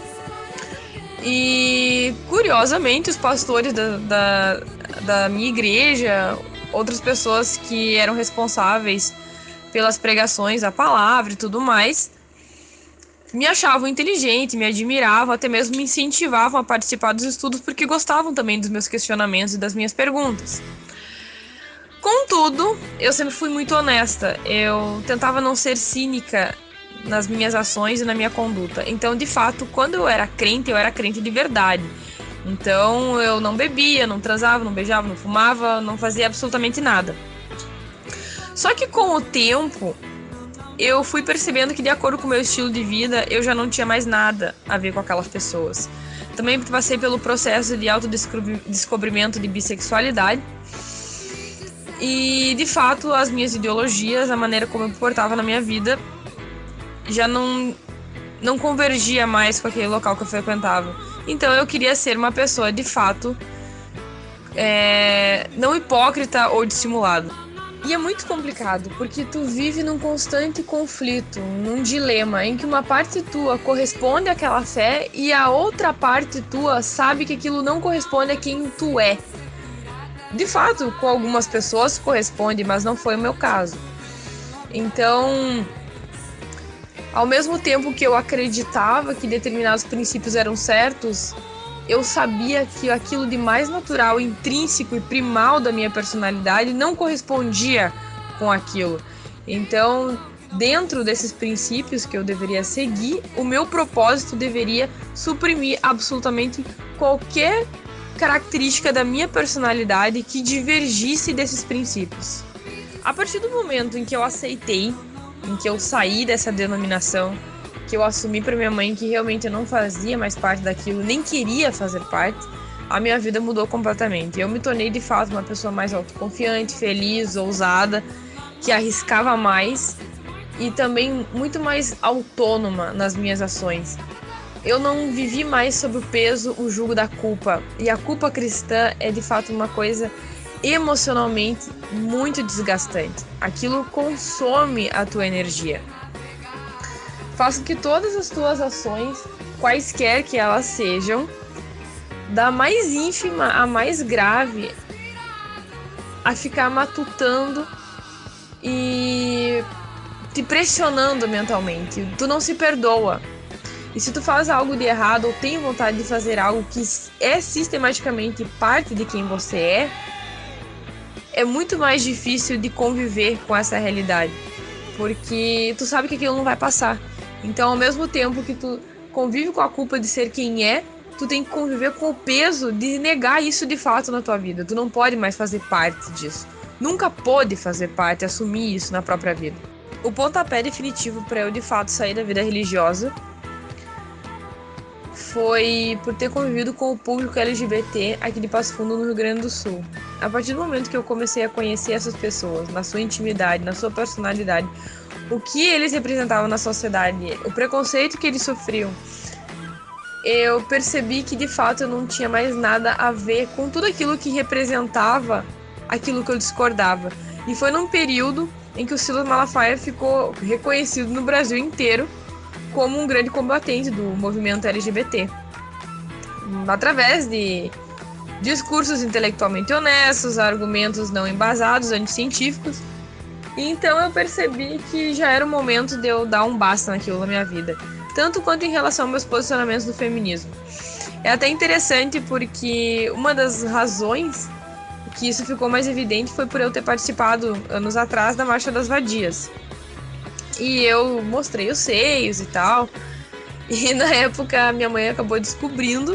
E, curiosamente, os pastores da, da, da minha igreja, outras pessoas que eram responsáveis pelas pregações, a palavra e tudo mais, me achavam inteligente, me admiravam, até mesmo me incentivavam a participar dos estudos porque gostavam também dos meus questionamentos e das minhas perguntas. Contudo, eu sempre fui muito honesta, eu tentava não ser cínica nas minhas ações e na minha conduta. Então, de fato, quando eu era crente, eu era crente de verdade. Então, eu não bebia, não transava, não beijava, não fumava, não fazia absolutamente nada. Só que com o tempo, eu fui percebendo que de acordo com o meu estilo de vida, eu já não tinha mais nada a ver com aquelas pessoas. Também passei pelo processo de autodescobrimento de bissexualidade. E, de fato, as minhas ideologias, a maneira como eu me portava na minha vida, já não, não convergia mais com aquele local que eu frequentava. Então eu queria ser uma pessoa, de fato, é, não hipócrita ou dissimulada. E é muito complicado, porque tu vive num constante conflito, num dilema, em que uma parte tua corresponde àquela fé e a outra parte tua sabe que aquilo não corresponde a quem tu é. De fato, com algumas pessoas corresponde, mas não foi o meu caso. Então, ao mesmo tempo que eu acreditava que determinados princípios eram certos, eu sabia que aquilo de mais natural, intrínseco e primal da minha personalidade não correspondia com aquilo. Então, dentro desses princípios que eu deveria seguir, o meu propósito deveria suprimir absolutamente qualquer característica da minha personalidade que divergisse desses princípios. A partir do momento em que eu aceitei, em que eu saí dessa denominação, que eu assumi para minha mãe que realmente eu não fazia mais parte daquilo, nem queria fazer parte, a minha vida mudou completamente. Eu me tornei de fato uma pessoa mais autoconfiante, feliz, ousada, que arriscava mais e também muito mais autônoma nas minhas ações. Eu não vivi mais sob o peso, o jugo da culpa. E a culpa cristã é de fato uma coisa emocionalmente muito desgastante. Aquilo consome a tua energia. Faz com que todas as tuas ações, quaisquer que elas sejam, da mais ínfima a mais grave, a ficar matutando e te pressionando mentalmente. Tu não se perdoa. E se tu faz algo de errado ou tem vontade de fazer algo que é sistematicamente parte de quem você é, é muito mais difícil de conviver com essa realidade. Porque tu sabe que aquilo não vai passar. Então, ao mesmo tempo que tu convive com a culpa de ser quem é, tu tem que conviver com o peso de negar isso de fato na tua vida. Tu não pode mais fazer parte disso. Nunca pôde fazer parte, assumir isso na própria vida. O pontapé definitivo para eu de fato sair da vida religiosa foi por ter convivido com o público L G B T aqui de Passo Fundo, no Rio Grande do Sul. A partir do momento que eu comecei a conhecer essas pessoas, na sua intimidade, na sua personalidade, o que eles representavam na sociedade, o preconceito que eles sofriam, eu percebi que de fato eu não tinha mais nada a ver com tudo aquilo que representava aquilo que eu discordava. E foi num período em que o Silas Malafaia ficou reconhecido no Brasil inteiro como um grande combatente do movimento L G B T, através de discursos intelectualmente honestos, argumentos não embasados, anticientíficos. Então eu percebi que já era o momento de eu dar um basta naquilo na minha vida, tanto quanto em relação aos meus posicionamentos do feminismo. É até interessante porque uma das razões que isso ficou mais evidente foi por eu ter participado anos atrás da Marcha das Vadias. E eu mostrei os seios e tal. E na época minha mãe acabou descobrindo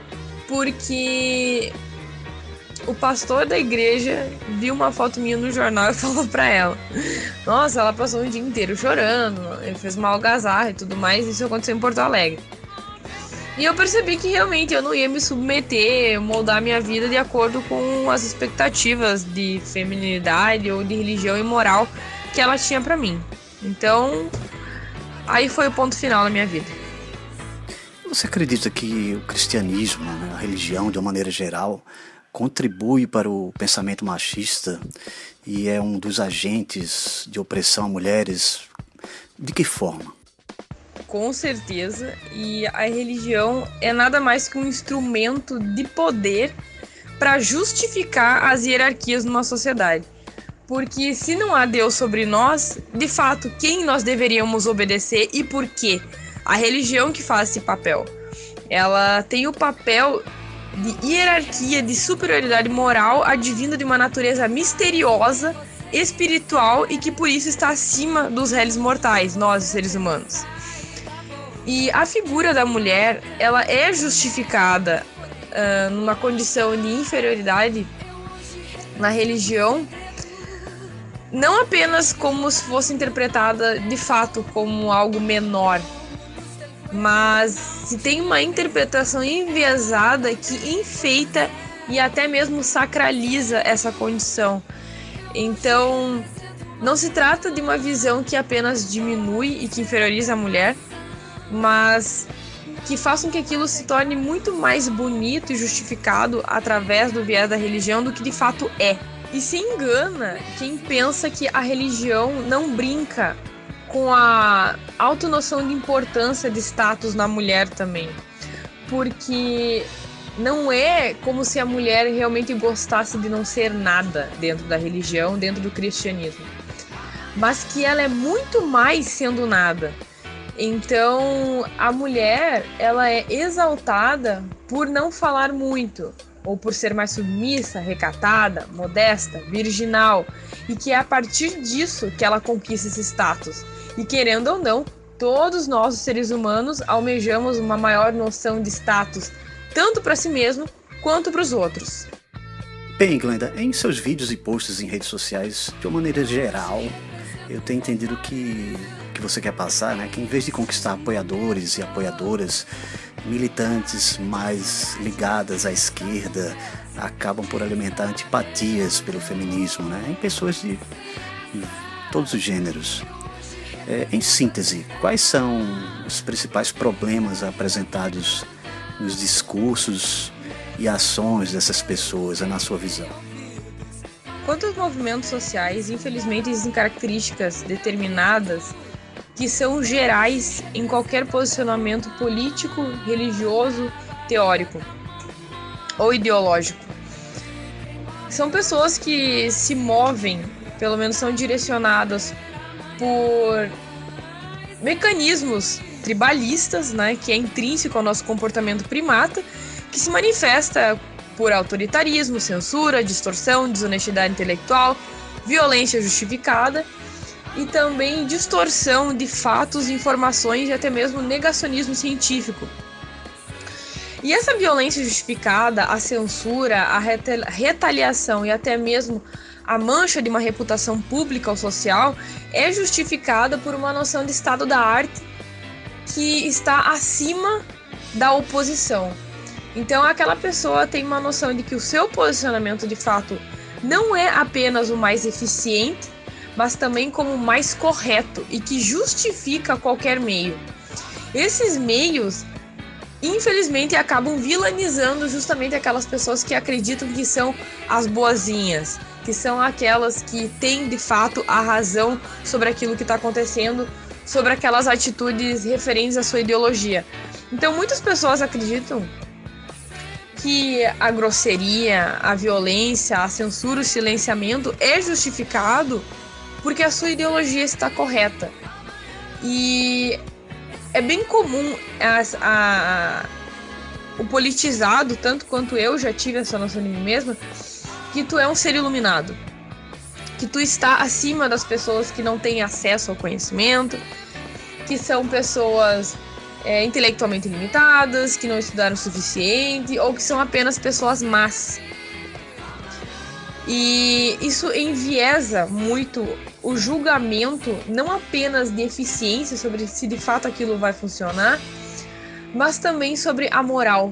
porque o pastor da igreja viu uma foto minha no jornal e falou pra ela: nossa, ela passou um dia inteiro chorando, ele fez uma algazarra e tudo mais. Isso aconteceu em Porto Alegre. E eu percebi que realmente eu não ia me submeter, moldar minha vida de acordo com as expectativas de feminilidade ou de religião e moral que ela tinha pra mim. Então, aí foi o ponto final na minha vida. Você acredita que o cristianismo, né, a religião de uma maneira geral, contribui para o pensamento machista e é um dos agentes de opressão a mulheres? De que forma? Com certeza, e a religião é nada mais que um instrumento de poder para justificar as hierarquias numa sociedade. Porque se não há Deus sobre nós, de fato, quem nós deveríamos obedecer e por quê? A religião que faz esse papel. Ela tem o papel de hierarquia, de superioridade moral advinda de uma natureza misteriosa, espiritual e que por isso está acima dos réis mortais, nós, seres humanos. E a figura da mulher, ela é justificada uh, numa condição de inferioridade na religião, não apenas como se fosse interpretada de fato como algo menor, mas se tem uma interpretação enviesada que enfeita e até mesmo sacraliza essa condição. Então, não se trata de uma visão que apenas diminui e que inferioriza a mulher, mas que façam que aquilo se torne muito mais bonito e justificado através do viés da religião do que de fato é. E se engana quem pensa que a religião não brinca com a autonoção de importância de status na mulher também. Porque não é como se a mulher realmente gostasse de não ser nada dentro da religião, dentro do cristianismo. Mas que ela é muito mais sendo nada. Então, a mulher, ela é exaltada por não falar muito, ou por ser mais submissa, recatada, modesta, virginal, e que é a partir disso que ela conquista esse status. E querendo ou não, todos nós, os seres humanos, almejamos uma maior noção de status, tanto para si mesmo quanto para os outros. Bem, Glenda, em seus vídeos e posts em redes sociais, de uma maneira geral, eu tenho entendido que que você quer passar, né? Que em vez de conquistar apoiadores e apoiadoras, militantes mais ligadas à esquerda acabam por alimentar antipatias pelo feminismo, né? Em pessoas de, de todos os gêneros. É, em síntese, quais são os principais problemas apresentados nos discursos e ações dessas pessoas, na sua visão? Quanto aos movimentos sociais, infelizmente existem características determinadas que são gerais em qualquer posicionamento político, religioso, teórico ou ideológico. São pessoas que se movem, pelo menos são direcionadas por mecanismos tribalistas, né, que é intrínseco ao nosso comportamento primata, que se manifesta por autoritarismo, censura, distorção, desonestidade intelectual, violência justificada e também distorção de fatos, informações e até mesmo negacionismo científico. E essa violência justificada, a censura, a retaliação e até mesmo a mancha de uma reputação pública ou social é justificada por uma noção de estado da arte que está acima da oposição. Então aquela pessoa tem uma noção de que o seu posicionamento de fato não é apenas o mais eficiente, mas também como o mais correto e que justifica qualquer meio. Esses meios, infelizmente, acabam vilanizando justamente aquelas pessoas que acreditam que são as boazinhas, que são aquelas que têm de fato a razão sobre aquilo que está acontecendo, sobre aquelas atitudes referentes à sua ideologia. Então muitas pessoas acreditam que a grosseria, a violência, a censura, o silenciamento é justificado porque a sua ideologia está correta. E é bem comum a, a, o politizado, tanto quanto eu já tive essa noção de mim mesma, que tu é um ser iluminado, que tu está acima das pessoas que não têm acesso ao conhecimento, que são pessoas é, intelectualmente limitadas, que não estudaram o suficiente ou que são apenas pessoas más. E isso enviesa muito o julgamento, não apenas de eficiência sobre se de fato aquilo vai funcionar, mas também sobre a moral,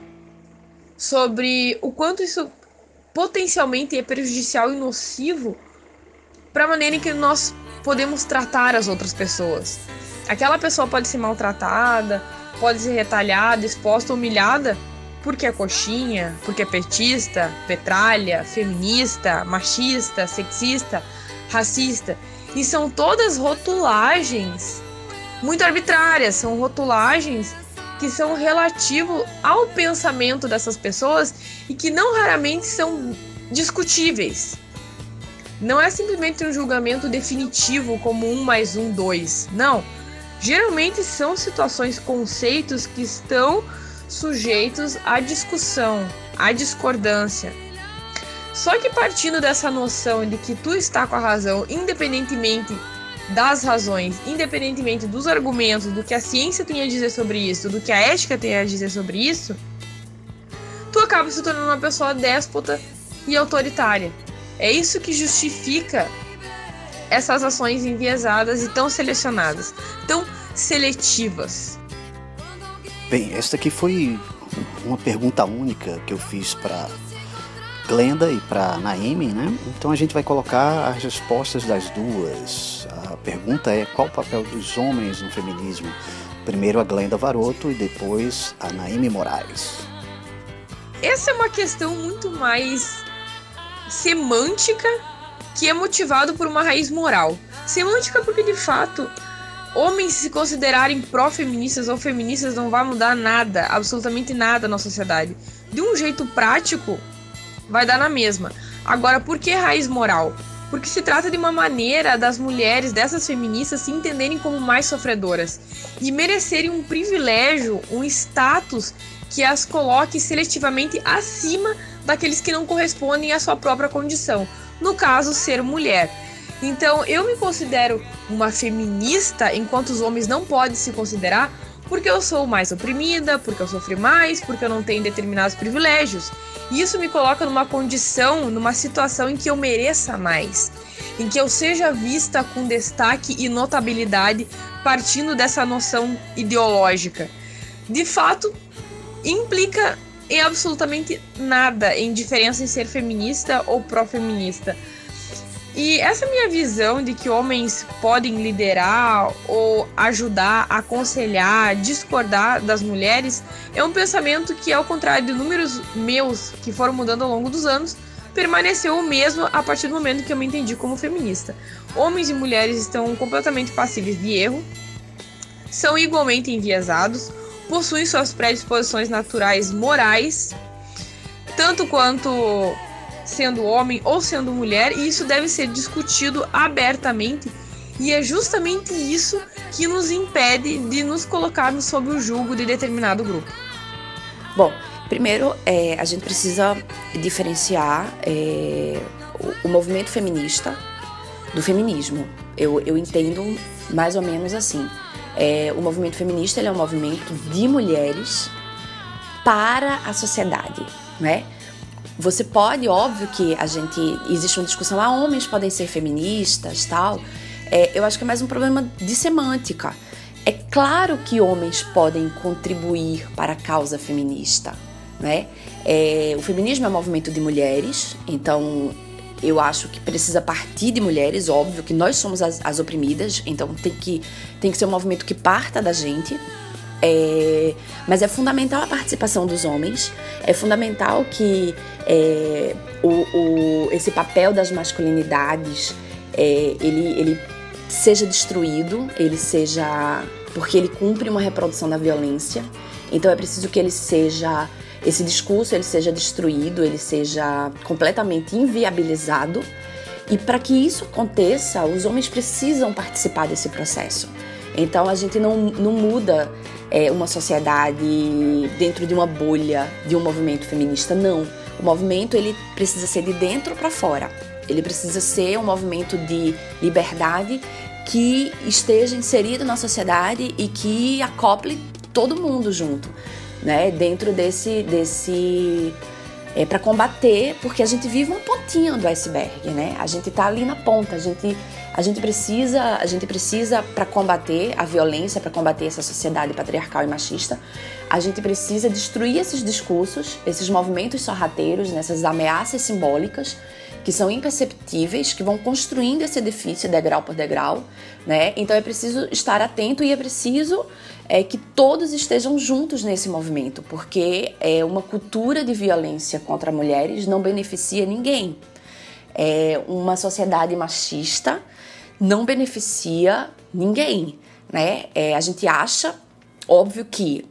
sobre o quanto isso potencialmente é prejudicial e nocivo para a maneira em que nós podemos tratar as outras pessoas. Aquela pessoa pode ser maltratada, pode ser retalhada, exposta, humilhada, porque é coxinha, porque é petista, petralha, feminista, machista, sexista, racista. E são todas rotulagens muito arbitrárias, são rotulagens que são relativo ao pensamento dessas pessoas e que não raramente são discutíveis. Não é simplesmente um julgamento definitivo como um mais um, dois. Não. Geralmente são situações, conceitos que estão sujeitos à discussão, à discordância. Só que partindo dessa noção de que tu está com a razão, independentemente das razões, independentemente dos argumentos, do que a ciência tem a dizer sobre isso, do que a ética tem a dizer sobre isso, tu acaba se tornando uma pessoa déspota e autoritária. É isso que justifica essas ações enviesadas e tão selecionadas, tão seletivas. Bem, esta aqui foi uma pergunta única que eu fiz para Glenda e para Naime, né? Então a gente vai colocar as respostas das duas. A pergunta é: qual o papel dos homens no feminismo? Primeiro a Glenda Varoto e depois a Naime Moraes. Essa é uma questão muito mais semântica que é motivado por uma raiz moral. Semântica porque, de fato, homens se considerarem pró-feministas ou feministas não vai mudar nada, absolutamente nada na sociedade. De um jeito prático, vai dar na mesma. Agora, por que raiz moral? porque se trata de uma maneira das mulheres, dessas feministas, se entenderem como mais sofredoras e merecerem um privilégio, um status que as coloque seletivamente acima daqueles que não correspondem à sua própria condição, no caso, ser mulher. Então, eu me considero uma feminista, enquanto os homens não podem se considerar, porque eu sou mais oprimida, porque eu sofri mais, porque eu não tenho determinados privilégios. E isso me coloca numa condição, numa situação em que eu mereça mais, em que eu seja vista com destaque e notabilidade partindo dessa noção ideológica. De fato, implica em absolutamente nada em diferença em ser feminista ou pró-feminista. E essa minha visão de que homens podem liderar ou ajudar, aconselhar, discordar das mulheres é um pensamento que, ao contrário de números meus que foram mudando ao longo dos anos, permaneceu o mesmo a partir do momento que eu me entendi como feminista. Homens e mulheres estão completamente passíveis de erro, são igualmente enviesados, possuem suas predisposições naturais morais, tanto quanto sendo homem ou sendo mulher, e isso deve ser discutido abertamente, e é justamente isso que nos impede de nos colocarmos sob o jugo de determinado grupo. Bom, primeiro é, a gente precisa diferenciar é, o, o movimento feminista do feminismo. Eu, eu entendo mais ou menos assim. É, o movimento feminista ele é um movimento de mulheres para a sociedade, né? Você pode, óbvio que a gente, existe uma discussão, ah, homens podem ser feministas, tal. É, eu acho que é mais um problema de semântica. É claro que homens podem contribuir para a causa feminista, né? É, o feminismo é um movimento de mulheres, então eu acho que precisa partir de mulheres, óbvio que nós somos as, as oprimidas, então tem que, tem que ser um movimento que parta da gente. É, mas é fundamental a participação dos homens, é fundamental que é, o, o, esse papel das masculinidades é, ele, ele seja destruído, ele seja, porque ele cumpre uma reprodução da violência, então é preciso que ele seja, esse discurso ele seja destruído, ele seja completamente inviabilizado, e para que isso aconteça, os homens precisam participar desse processo. Então a gente não, não muda é, uma sociedade dentro de uma bolha de um movimento feminista, não. O movimento ele precisa ser de dentro para fora. Ele precisa ser um movimento de liberdade que esteja inserido na sociedade e que acople todo mundo junto, né? Dentro desse... desse é, para combater, porque a gente vive uma pontinha do iceberg, né? A gente tá ali na ponta, a gente... A gente precisa, a gente precisa para combater a violência, para combater essa sociedade patriarcal e machista, a gente precisa destruir esses discursos, esses movimentos sorrateiros, nessas ameaças simbólicas que são imperceptíveis, que vão construindo esse edifício degrau por degrau, né? Então é preciso estar atento e é preciso é, que todos estejam juntos nesse movimento, porque é, uma cultura de violência contra mulheres não beneficia ninguém. É, uma sociedade machista não beneficia ninguém, né? É, a gente acha, óbvio que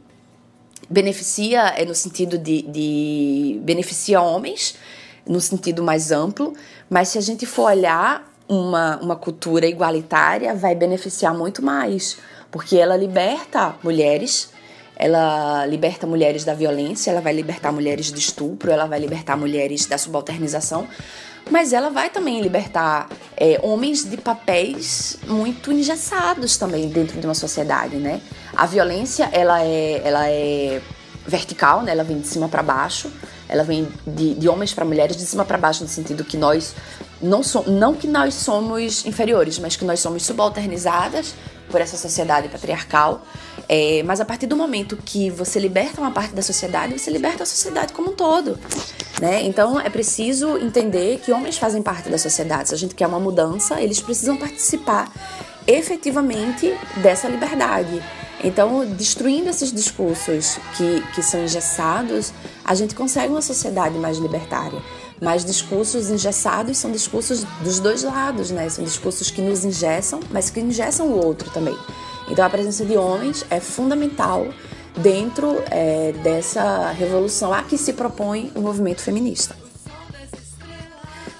beneficia é no sentido de, de beneficia homens, no sentido mais amplo, mas se a gente for olhar uma, uma cultura igualitária, vai beneficiar muito mais, porque ela liberta mulheres, ela liberta mulheres da violência, ela vai libertar mulheres do estupro, ela vai libertar mulheres da subalternização, mas ela vai também libertar é, homens de papéis muito engessados também dentro de uma sociedade, né? A violência, ela é, ela é vertical, né? Ela vem de cima para baixo, ela vem de, de homens para mulheres, de cima para baixo, no sentido que nós não somos, não que nós somos inferiores, mas que nós somos subalternizadas por essa sociedade patriarcal. É, mas a partir do momento que você liberta uma parte da sociedade, você liberta a sociedade como um todo, né? Então é preciso entender que homens fazem parte da sociedade. Se a gente quer uma mudança, eles precisam participar efetivamente dessa liberdade. Então, destruindo esses discursos que, que são engessados, a gente consegue uma sociedade mais libertária. Mas discursos engessados são discursos dos dois lados, né? São discursos que nos engessam, mas que engessam o outro também. Então a presença de homens é fundamental dentro é, dessa revolução a que se propõe o movimento feminista.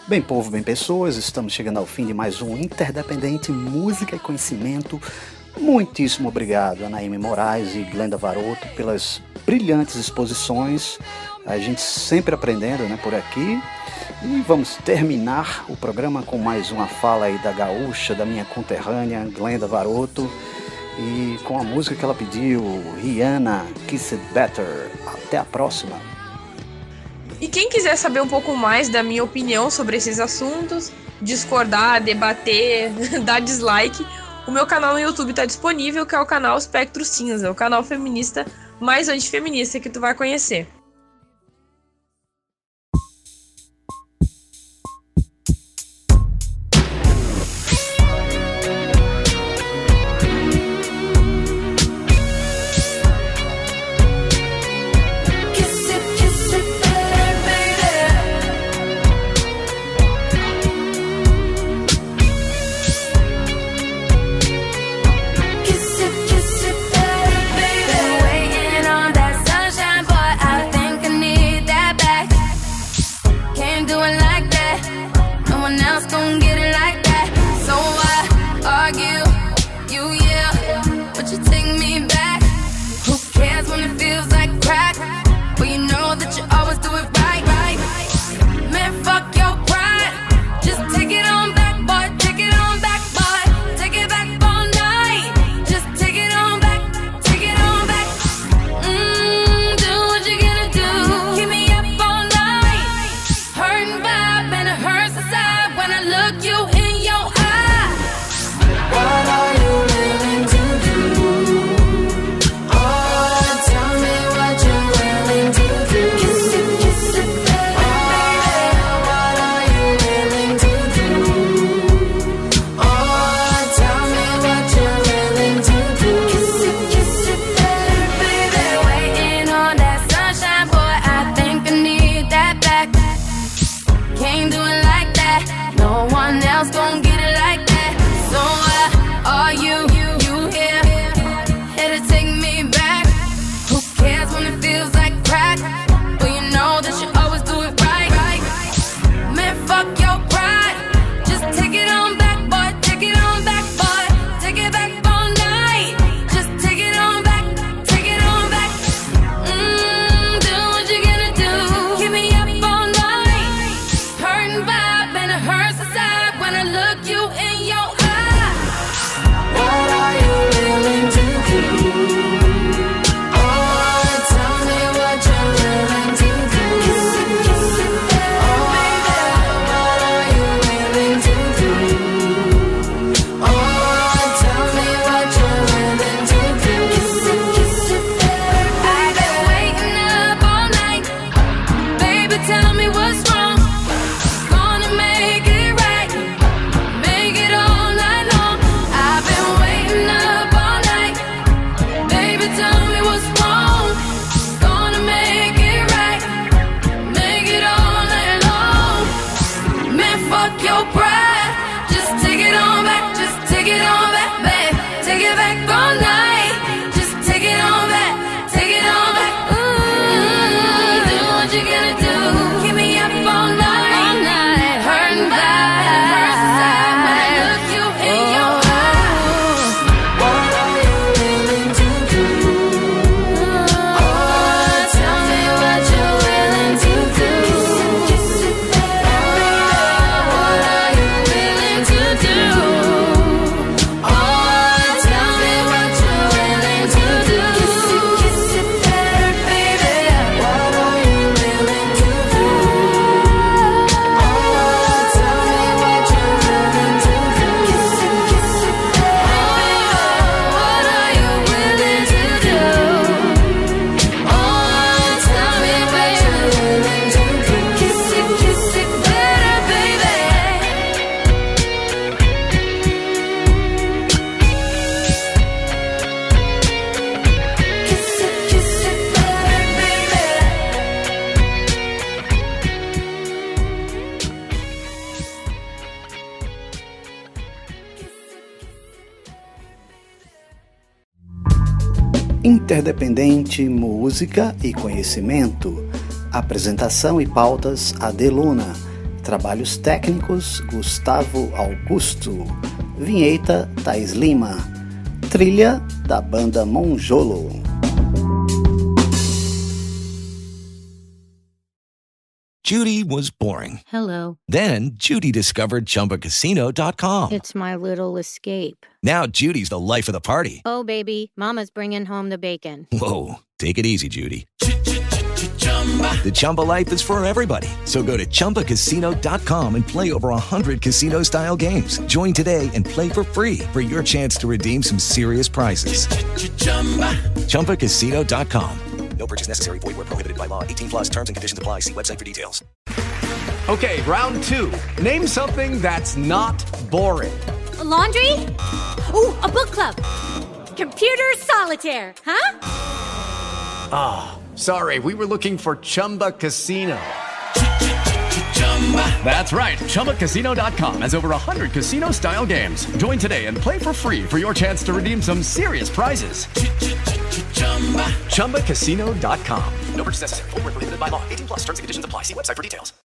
Bem, povo, bem, pessoas, estamos chegando ao fim de mais um Interdependente Música e Conhecimento. Muitíssimo obrigado a Naime Moraes e Glenda Varoto pelas brilhantes exposições. A gente sempre aprendendo, né, por aqui. E vamos terminar o programa com mais uma fala aí da gaúcha, da minha conterrânea, Glenda Varoto. E com a música que ela pediu, Rihanna, Kiss It Better. Até a próxima. E quem quiser saber um pouco mais da minha opinião sobre esses assuntos, discordar, debater, dar dislike, o meu canal no YouTube está disponível, que é o canal Espectro Cinza, o canal feminista mais antifeminista que tu vai conhecer. Interdependente Música e Conhecimento. Apresentação e pautas Adeluna. Trabalhos técnicos, Gustavo Augusto. Vinheta, Thaís Lima. Trilha, da banda Monjolo. Judy was boring. Hello. Then Judy discovered Chumba Casino dot com. It's my little escape. Now Judy's the life of the party. Oh, baby, mama's bringing home the bacon. Whoa, take it easy, Judy. The Chumba life is for everybody. So go to Chumba Casino dot com and play over one hundred casino-style games. Join today and play for free for your chance to redeem some serious prizes. Chumba Casino dot com. No purchase necessary. Void where prohibited by law. eighteen plus terms and conditions apply. See website for details. Okay, round two. Name something that's not boring. A laundry? Ooh, a book club. Computer solitaire, huh? Ah, oh, sorry. We were looking for Chumba Casino. That's right. Chumba Casino dot com has over one hundred casino-style games. Join today and play for free for your chance to redeem some serious prizes. Chumba Casino dot com. No purchase necessary. Void where prohibited by law. eighteen plus terms and conditions apply. See website for details.